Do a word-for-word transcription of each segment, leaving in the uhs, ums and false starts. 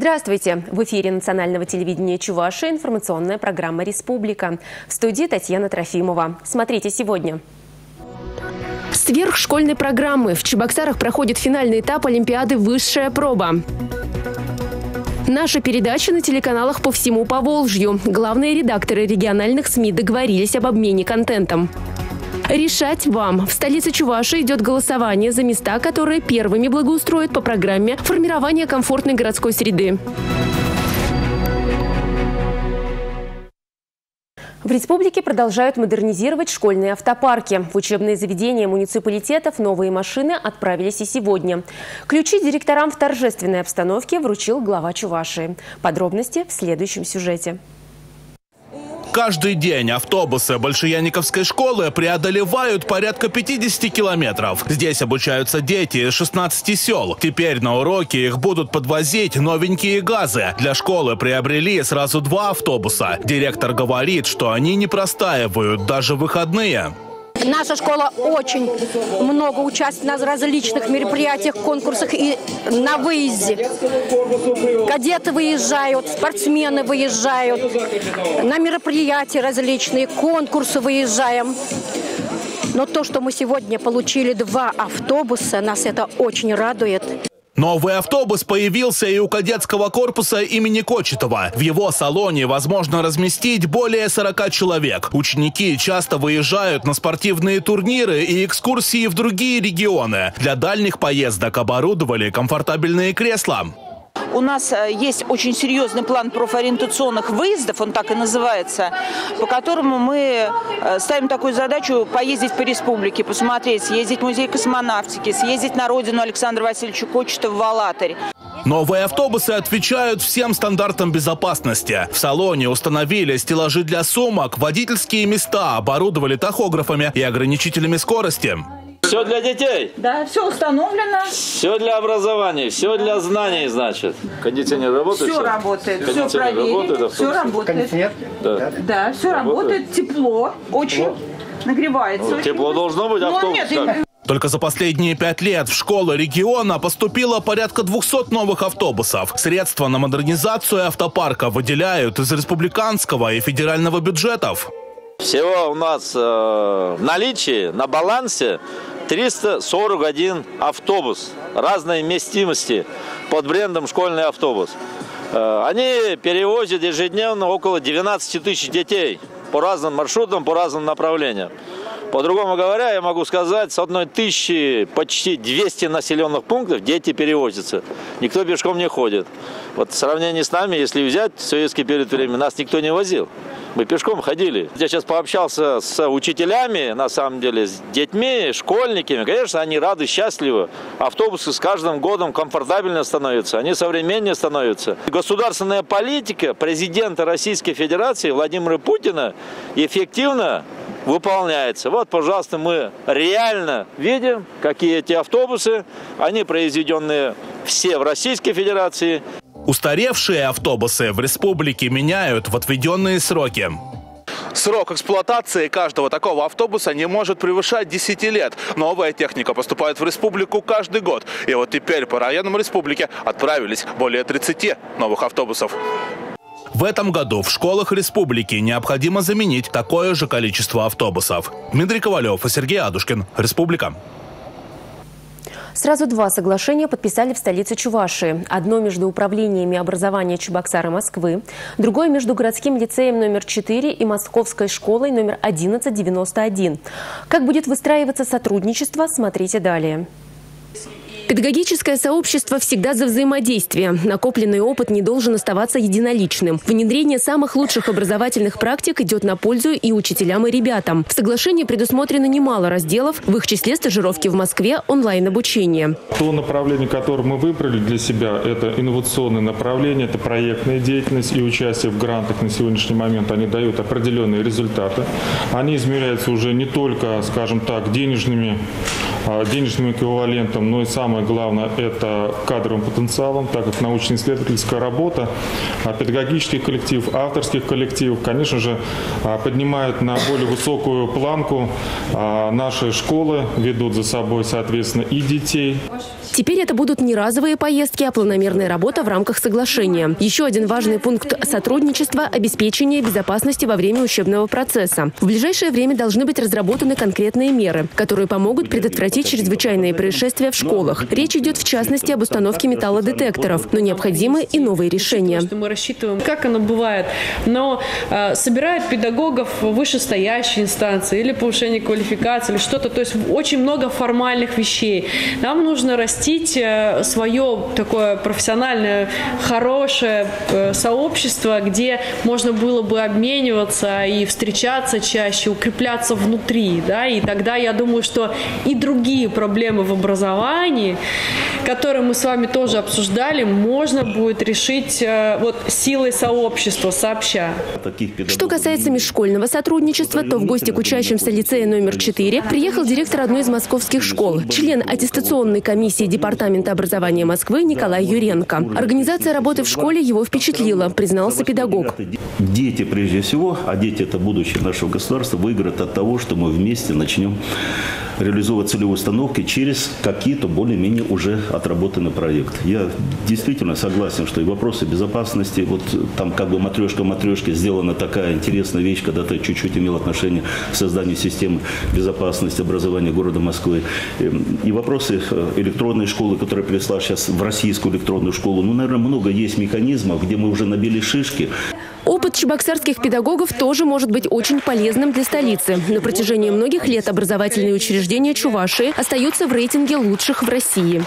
Здравствуйте! В эфире национального телевидения Чувашии информационная программа «Республика». В студии Татьяна Трофимова. Смотрите сегодня. Сверхшкольной программы. В Чебоксарах проходит финальный этап Олимпиады «Высшая проба». Наша передача на телеканалах по всему Поволжью. Главные редакторы региональных СМИ договорились об обмене контентом. Решать вам. В столице Чувашии идет голосование за места, которые первыми благоустроят по программе формирования комфортной городской среды. В республике продолжают модернизировать школьные автопарки. В учебные заведения муниципалитетов новые машины отправились и сегодня. Ключи директорам в торжественной обстановке вручил глава Чувашии. Подробности в следующем сюжете. Каждый день автобусы Большеяниковской школы преодолевают порядка пятидесяти километров. Здесь обучаются дети из шестнадцати сел. Теперь на уроки их будут подвозить новенькие ГАЗы. Для школы приобрели сразу два автобуса. Директор говорит, что они не простаивают даже в выходные. Наша школа очень много участвует в различных мероприятиях, конкурсах и на выезде. Кадеты выезжают, спортсмены выезжают, на мероприятия различные, конкурсы выезжаем. Но то, что мы сегодня получили два автобуса, нас это очень радует. Новый автобус появился и у кадетского корпуса имени Кочетова. В его салоне возможно разместить более сорока человек. Ученики часто выезжают на спортивные турниры и экскурсии в другие регионы. Для дальних поездок оборудовали комфортабельные кресла. У нас есть очень серьезный план профориентационных выездов, он так и называется, по которому мы ставим такую задачу поездить по республике, посмотреть, съездить в музей космонавтики, съездить на родину Александра Васильевича Кочетова в Алатырь. Новые автобусы отвечают всем стандартам безопасности. В салоне установили стеллажи для сумок, водительские места, оборудовали тахографами и ограничителями скорости. Все для детей? Да, все установлено. Все для образования, все для знаний, значит. Кондиционер работает? Все, все? работает, все проверили, работает, все работает. Да, да все работает. работает, тепло, очень вот. Нагревается. Ну, очень тепло много. Должно быть, автобус. Ну, нет, Только за последние пять лет в школы региона поступило порядка двухсот новых автобусов. Средства на модернизацию автопарка выделяют из республиканского и федерального бюджетов. Всего у нас э, в наличии, на балансе триста сорок один автобус разной вместимости под брендом «Школьный автобус». Э, они перевозят ежедневно около двенадцати тысяч детей по разным маршрутам, по разным направлениям. По-другому говоря, я могу сказать, с одной тысячи почти двухсот населенных пунктов дети перевозятся. Никто пешком не ходит. Вот в сравнении с нами, если взять в советский период времени, нас никто не возил. Мы пешком ходили. Я сейчас пообщался с учителями, на самом деле, с детьми, школьниками. Конечно, они рады, счастливы. Автобусы с каждым годом комфортабельнее становятся, они современнее становятся. Государственная политика президента Российской Федерации Владимира Путина эффективно выполняется. Вот, пожалуйста, мы реально видим, какие эти автобусы. Они произведенные все в Российской Федерации. Устаревшие автобусы в республике меняют в отведенные сроки. Срок эксплуатации каждого такого автобуса не может превышать десяти лет. Новая техника поступает в республику каждый год. И вот теперь по районам республики отправились более тридцати новых автобусов. В этом году в школах республики необходимо заменить такое же количество автобусов. Дмитрий Ковалев и Сергей Адушкин. Республика. Сразу два соглашения подписали в столице Чувашии. Одно между управлениями образования Чебоксар и Москвы, другое между городским лицеем номер четыре и Московской школой номер одиннадцать девяносто один. Как будет выстраиваться сотрудничество, смотрите далее. Педагогическое сообщество всегда за взаимодействие. Накопленный опыт не должен оставаться единоличным. Внедрение самых лучших образовательных практик идет на пользу и учителям, и ребятам. В соглашении предусмотрено немало разделов, в их числе стажировки в Москве, онлайн-обучение. То направление, которое мы выбрали для себя, это инновационное направление, это проектная деятельность и участие в грантах на сегодняшний момент. Они дают определенные результаты. Они измеряются уже не только, скажем так, денежными, денежным эквивалентом, но и самое главное – это кадровым потенциалом, так как научно-исследовательская работа, педагогический коллектив, авторский коллектив, конечно же, поднимают на более высокую планку. Наши школы ведут за собой, соответственно, и детей. Теперь это будут не разовые поездки, а планомерная работа в рамках соглашения. Еще один важный пункт сотрудничества – обеспечение безопасности во время учебного процесса. В ближайшее время должны быть разработаны конкретные меры, которые помогут предотвратить чрезвычайные происшествия в школах. Речь идет в частности об установке металлодетекторов, но необходимы и новые решения. Мы рассчитываем, как оно бывает, но э, собирают педагогов вышестоящей инстанции или повышение квалификации, или что-то. То есть очень много формальных вещей. Нам нужно растить э, свое такое профессиональное, хорошее э, сообщество, где можно было бы обмениваться и встречаться чаще, укрепляться внутри. Да? И тогда я думаю, что и другие проблемы в образовании, которые мы с вами тоже обсуждали, можно будет решить э, вот силой сообщества, сообща. Что касается межшкольного сотрудничества, то в гости к учащимся лицея номер четыре приехал директор одной из московских школ, член аттестационной комиссии Департамента образования Москвы Николай Юренко. Организация работы в школе его впечатлила, признался педагог. Дети, прежде всего, а дети – это будущее нашего государства, выиграют от того, что мы вместе начнем реализовывать целевые установки через какие-то более-менее уже отработанный проект. Я действительно согласен, что и вопросы безопасности, вот там как бы матрешка матрешки сделана такая интересная вещь, когда ты чуть-чуть имел отношение к созданию системы безопасности образования города Москвы. И вопросы электронной школы, которая перешла сейчас в российскую электронную школу. Ну, наверное, много есть механизмов, где мы уже набили шишки. Опыт чебоксарских педагогов тоже может быть очень полезным для столицы. На протяжении многих лет образовательные учреждения Чувашии остаются в рейтинге лучших в России.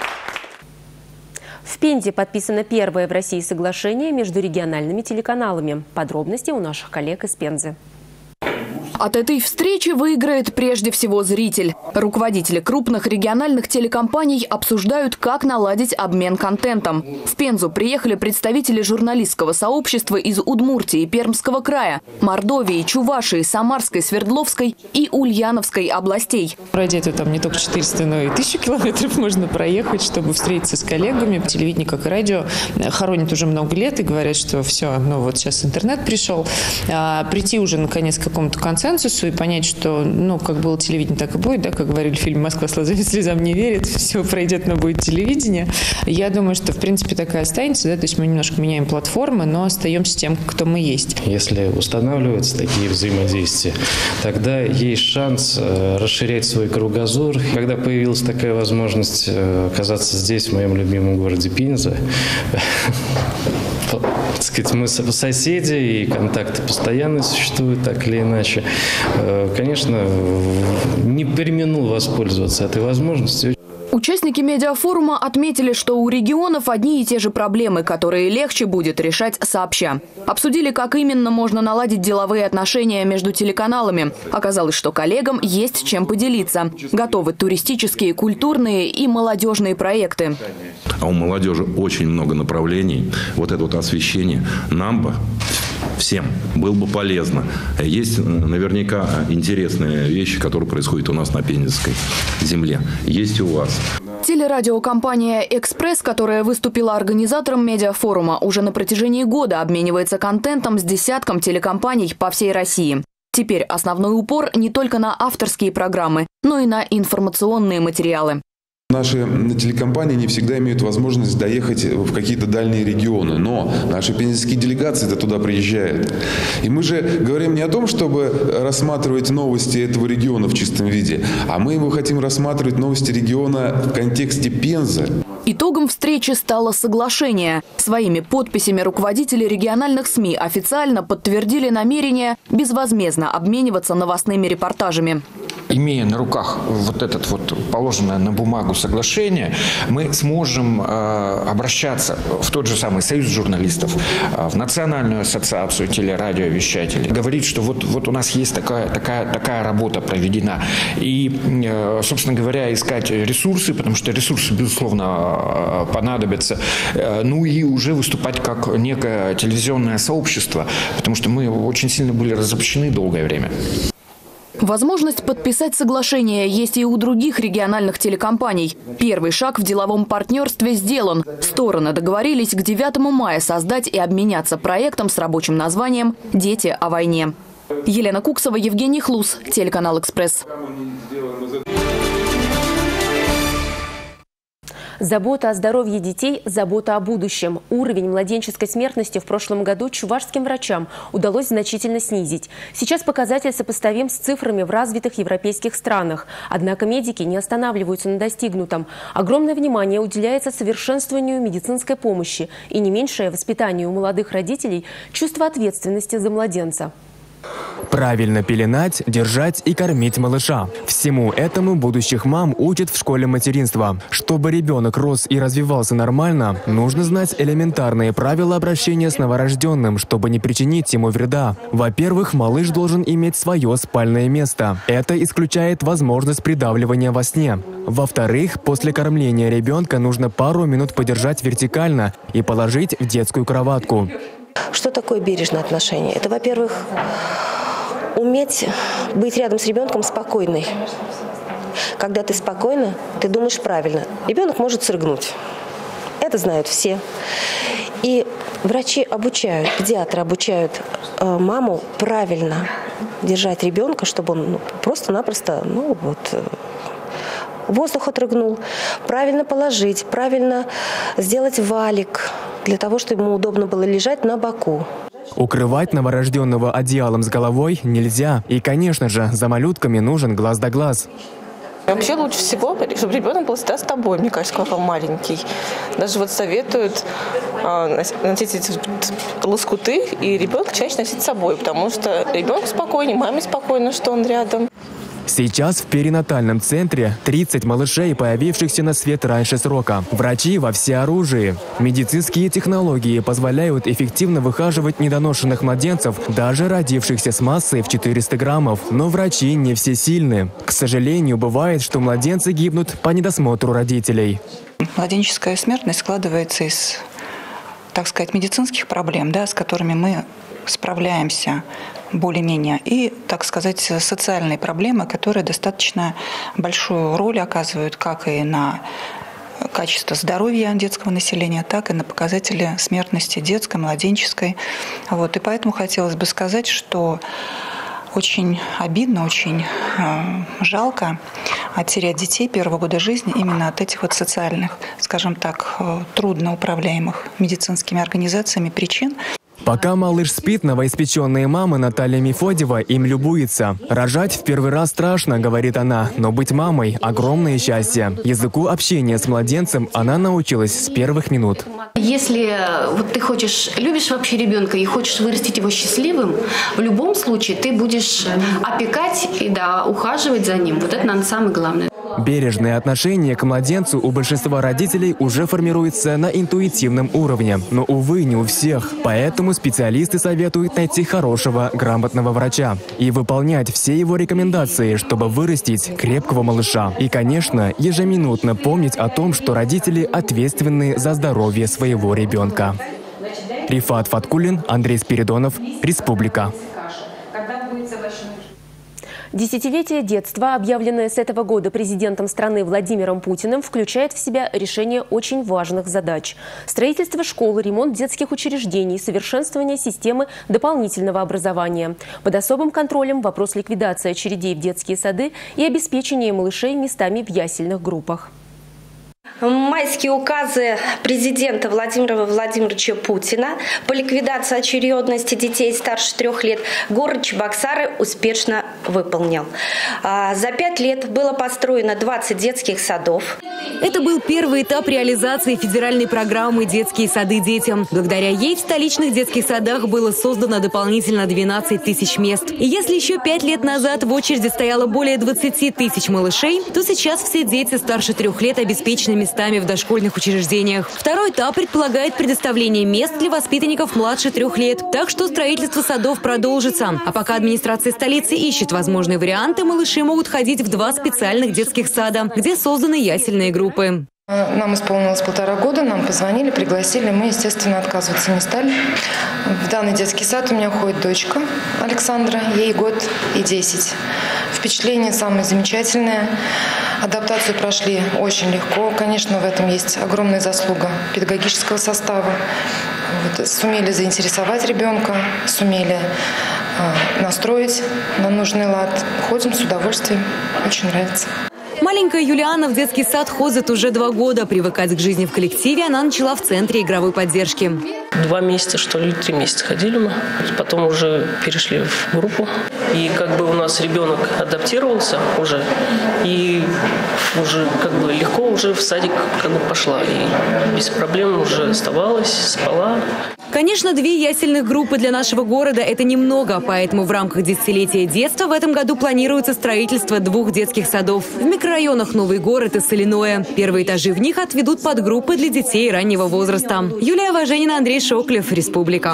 В Пензе подписано первое в России соглашение между региональными телеканалами. Подробности у наших коллег из Пензы. От этой встречи выиграет прежде всего зритель. Руководители крупных региональных телекомпаний обсуждают, как наладить обмен контентом. В Пензу приехали представители журналистского сообщества из Удмуртии, Пермского края, Мордовии, Чувашии, Самарской, Свердловской и Ульяновской областей. Ради этого там не только четыреста, но и тысячу километров можно проехать, чтобы встретиться с коллегами. Телевидение, как и радио, хоронят уже много лет и говорят, что все, ну вот сейчас интернет пришел. А, прийти уже наконец к какому-то концу и понять, что, ну, как было телевидение, так и будет, да, как говорили в фильме «Москва слезам, слезам не верит», все пройдет, но будет телевидение. Я думаю, что, в принципе, такая останется, да, то есть мы немножко меняем платформы, но остаемся тем, кто мы есть. Если устанавливаются такие взаимодействия, тогда есть шанс э, расширять свой кругозор. Когда появилась такая возможность э, оказаться здесь, в моем любимом городе Пенза, так сказать, мы соседи, и контакты постоянно существуют, так или иначе. Конечно, не преминул воспользоваться этой возможностью. Участники медиафорума отметили, что у регионов одни и те же проблемы, которые легче будет решать сообща. Обсудили, как именно можно наладить деловые отношения между телеканалами. Оказалось, что коллегам есть чем поделиться. Готовы туристические, культурные и молодежные проекты. А у молодежи очень много направлений. Вот это вот освещение нам бы всем было бы полезно. Есть наверняка интересные вещи, которые происходят у нас на Пензенской земле. Есть и у вас. Телерадиокомпания «Экспресс», которая выступила организатором медиафорума, уже на протяжении года обменивается контентом с десятком телекомпаний по всей России. Теперь основной упор не только на авторские программы, но и на информационные материалы. Наши телекомпании не всегда имеют возможность доехать в какие-то дальние регионы, но наши пензенские делегации-то туда приезжают. И мы же говорим не о том, чтобы рассматривать новости этого региона в чистом виде, а мы его хотим рассматривать новости региона в контексте Пензы. Итогом встречи стало соглашение. Своими подписями руководители региональных СМИ официально подтвердили намерение безвозмездно обмениваться новостными репортажами. Имея на руках вот этот вот положенное на бумагу соглашение, мы сможем э, обращаться в тот же самый союз журналистов, э, в Национальную ассоциацию телерадиовещателей, говорить, что вот, вот у нас есть такая, такая, такая работа проведена. И, э, собственно говоря, искать ресурсы, потому что ресурсы, безусловно, э, понадобятся. Э, ну и уже выступать как некое телевизионное сообщество, потому что мы очень сильно были разобщены долгое время. Возможность подписать соглашение есть и у других региональных телекомпаний. Первый шаг в деловом партнерстве сделан. Стороны договорились к девятому мая создать и обменяться проектом с рабочим названием «Дети о войне». Елена Куксова, Евгений Хлус, телеканал «Экспресс». Забота о здоровье детей – забота о будущем. Уровень младенческой смертности в прошлом году чувашским врачам удалось значительно снизить. Сейчас показатель сопоставим с цифрами в развитых европейских странах. Однако медики не останавливаются на достигнутом. Огромное внимание уделяется совершенствованию медицинской помощи и не меньшее воспитанию у молодых родителей чувство ответственности за младенца. Правильно пеленать, держать и кормить малыша. Всему этому будущих мам учат в школе материнства. Чтобы ребенок рос и развивался нормально, нужно знать элементарные правила обращения с новорожденным, чтобы не причинить ему вреда. Во-первых, малыш должен иметь свое спальное место. Это исключает возможность придавливания во сне. Во-вторых, после кормления ребенка нужно пару минут подержать вертикально и положить в детскую кроватку. Что такое бережное отношение? Это, во-первых, уметь быть рядом с ребенком спокойной. Когда ты спокойна, ты думаешь правильно. Ребенок может срыгнуть. Это знают все. И врачи обучают, педиатры обучают э, маму правильно держать ребенка, чтобы он ну, просто-напросто ну, вот, э, воздух отрыгнул. Правильно положить, правильно сделать валик, для того, чтобы ему удобно было лежать на боку. Укрывать новорожденного одеялом с головой нельзя. И, конечно же, за малютками нужен глаз да глаз. Вообще лучше всего, чтобы ребенок был всегда с тобой, мне кажется, когда он маленький. Даже вот советуют э, носить эти лоскуты, и ребенка чаще носить с собой, потому что ребенок спокойнее, маме спокойно, что он рядом. Сейчас в перинатальном центре тридцать малышей, появившихся на свет раньше срока. Врачи во всеоружии. Медицинские технологии позволяют эффективно выхаживать недоношенных младенцев, даже родившихся с массой в четыреста граммов. Но врачи не всесильны. К сожалению, бывает, что младенцы гибнут по недосмотру родителей. Младенческая смертность складывается из, так сказать, медицинских проблем, да, с которыми мы справляемся более-менее, и, так сказать, социальные проблемы, которые достаточно большую роль оказывают как и на качество здоровья детского населения, так и на показатели смертности детской, младенческой. Вот. И поэтому хотелось бы сказать, что очень обидно, очень э, жалко терять детей первого года жизни именно от этих вот социальных, скажем так, э, трудно управляемых медицинскими организациями причин. Пока малыш спит, новоиспеченная мама Наталья Мефодьева им любуется. Рожать в первый раз страшно, говорит она, но быть мамой – огромное счастье. Языку общения с младенцем она научилась с первых минут. Если вот ты хочешь, любишь вообще ребенка и хочешь вырастить его счастливым, в любом случае ты будешь опекать и да, ухаживать за ним. Вот это, наверное, самое главное. Бережное отношение к младенцу у большинства родителей уже формируется на интуитивном уровне. Но, увы, не у всех. Поэтому специалисты советуют найти хорошего, грамотного врача и выполнять все его рекомендации, чтобы вырастить крепкого малыша. И, конечно, ежеминутно помнить о том, что родители ответственны за здоровье своего ребенка. Рифат Фаткуллин, Андрей Спиридонов, Республика. Десятилетие детства, объявленное с этого года президентом страны Владимиром Путиным, включает в себя решение очень важных задач. Строительство школ, ремонт детских учреждений, совершенствование системы дополнительного образования. Под особым контролем вопрос ликвидации очередей в детские сады и обеспечения малышей местами в ясельных группах. Майские указы президента Владимира Владимировича Путина по ликвидации очередности детей старше трех лет город Чебоксары успешно выполнил. За пять лет было построено двадцать детских садов. Это был первый этап реализации федеральной программы «Детские сады детям». Благодаря ей в столичных детских садах было создано дополнительно двенадцать тысяч мест. И если еще пять лет назад в очереди стояло более двадцати тысяч малышей, то сейчас все дети старше трех лет обеспечены местами в дошкольных учреждениях. Второй этап предполагает предоставление мест для воспитанников младше трех лет. Так что строительство садов продолжится. А пока администрация столицы ищет возможные варианты, малыши могут ходить в два специальных детских сада, где созданы ясельные группы. Нам исполнилось полтора года, нам позвонили, пригласили, мы, естественно, отказываться не стали. В данный детский сад у меня ходит дочка Александра, ей год и десять. Впечатление самое замечательное. Адаптацию прошли очень легко. Конечно, в этом есть огромная заслуга педагогического состава. Вот, сумели заинтересовать ребенка, сумели э, настроить на нужный лад. Ходим с удовольствием, очень нравится. Маленькая Юлиана в детский сад ходит уже два года. Привыкать к жизни в коллективе она начала в центре игровой поддержки. Два месяца, что ли, три месяца ходили мы. Потом уже перешли в группу. И как бы у нас ребенок адаптировался уже. И уже как бы легко уже в садик как бы пошла. И без проблем уже оставалась, спала. Конечно, две ясельных группы для нашего города – это немного, поэтому в рамках десятилетия детства в этом году планируется строительство двух детских садов в микрорайонах Новый город и Соляное. Первые этажи в них отведут под группы для детей раннего возраста. Юлия Важенина, Андрей Шоклев, Республика.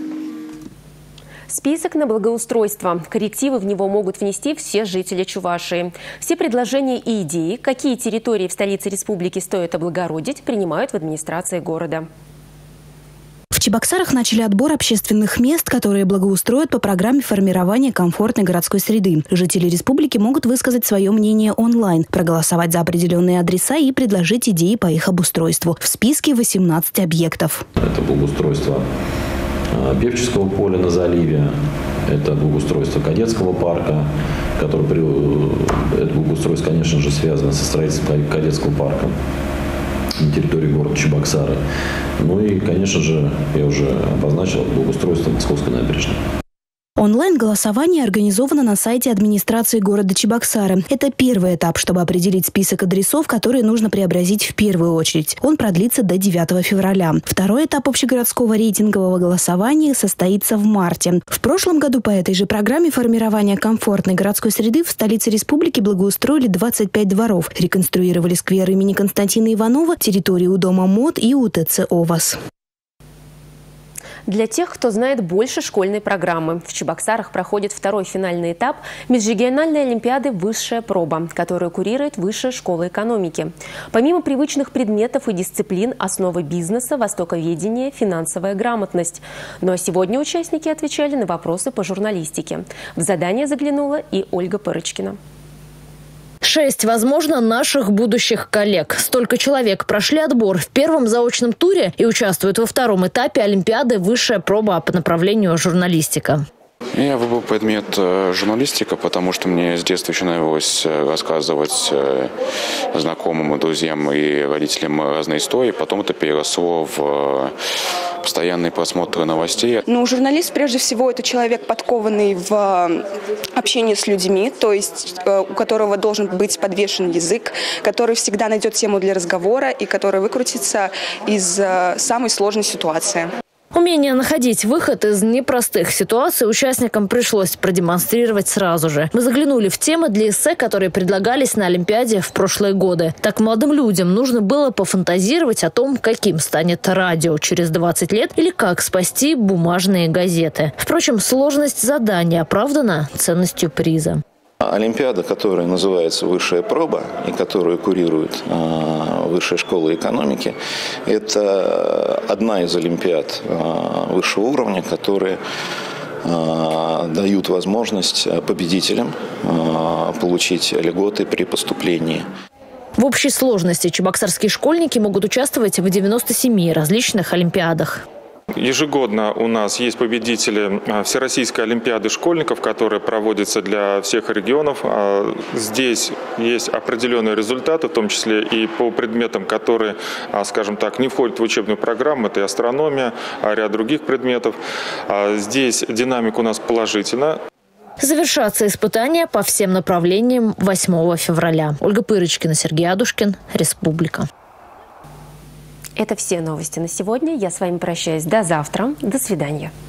Список на благоустройство. Коррективы в него могут внести все жители Чувашии. Все предложения и идеи, какие территории в столице республики стоит облагородить, принимают в администрации города. В Чебоксарах начали отбор общественных мест, которые благоустроят по программе формирования комфортной городской среды. Жители республики могут высказать свое мнение онлайн, проголосовать за определенные адреса и предложить идеи по их обустройству. В списке восемнадцать объектов. Это благоустройство Певческого поля на заливе, это благоустройство Кадетского парка, который, это благоустройство, конечно же, связано со строительством Кадетского парка на территории города Чебоксары. Ну и, конечно же, я уже обозначил благоустройство Московской набережной. Онлайн-голосование организовано на сайте администрации города Чебоксары. Это первый этап, чтобы определить список адресов, которые нужно преобразить в первую очередь. Он продлится до девятого февраля. Второй этап общегородского рейтингового голосования состоится в марте. В прошлом году по этой же программе формирования комфортной городской среды в столице республики благоустроили двадцать пять дворов, реконструировали сквер имени Константина Иванова, территорию у дома МОД и у ТЦ «ОВАС». Для тех, кто знает больше школьной программы, в Чебоксарах проходит второй финальный этап межрегиональной олимпиады «Высшая проба», которую курирует Высшая школа экономики. Помимо привычных предметов и дисциплин, основы бизнеса, востоковедение, финансовая грамотность. Ну а сегодня участники отвечали на вопросы по журналистике. В задание заглянула и Ольга Пырочкина. Шесть, возможно, наших будущих коллег. Столько человек прошли отбор в первом заочном туре и участвуют во втором этапе Олимпиады «Высшая проба» по направлению журналистика. Я выбрал предмет журналистика, потому что мне с детства еще нравилось рассказывать знакомым, друзьям и родителям разные истории. Потом это переросло в постоянные просмотры новостей. Ну, журналист, прежде всего, это человек, подкованный в общении с людьми, то есть у которого должен быть подвешен язык, который всегда найдет тему для разговора и который выкрутится из самой сложной ситуации. Умение находить выход из непростых ситуаций участникам пришлось продемонстрировать сразу же. Мы заглянули в темы для эссе, которые предлагались на Олимпиаде в прошлые годы. Так молодым людям нужно было пофантазировать о том, каким станет радио через двадцать лет или как спасти бумажные газеты. Впрочем, сложность задания оправдана ценностью приза. Олимпиада, которая называется «Высшая проба» и которую курирует э, Высшая школа экономики, это одна из олимпиад э, высшего уровня, которые э, дают возможность победителям э, получить льготы при поступлении. В общей сложности чебоксарские школьники могут участвовать в девяноста семи различных олимпиадах. Ежегодно у нас есть победители Всероссийской олимпиады школьников, которая проводится для всех регионов. Здесь есть определенные результаты, в том числе и по предметам, которые, скажем так, не входят в учебную программу. Это и астрономия, а ряд других предметов. Здесь динамика у нас положительна. Завершатся испытания по всем направлениям восьмого февраля. Ольга Пырочкина, Сергей Адушкин, Республика. Это все новости на сегодня. Я с вами прощаюсь. До завтра. До свидания.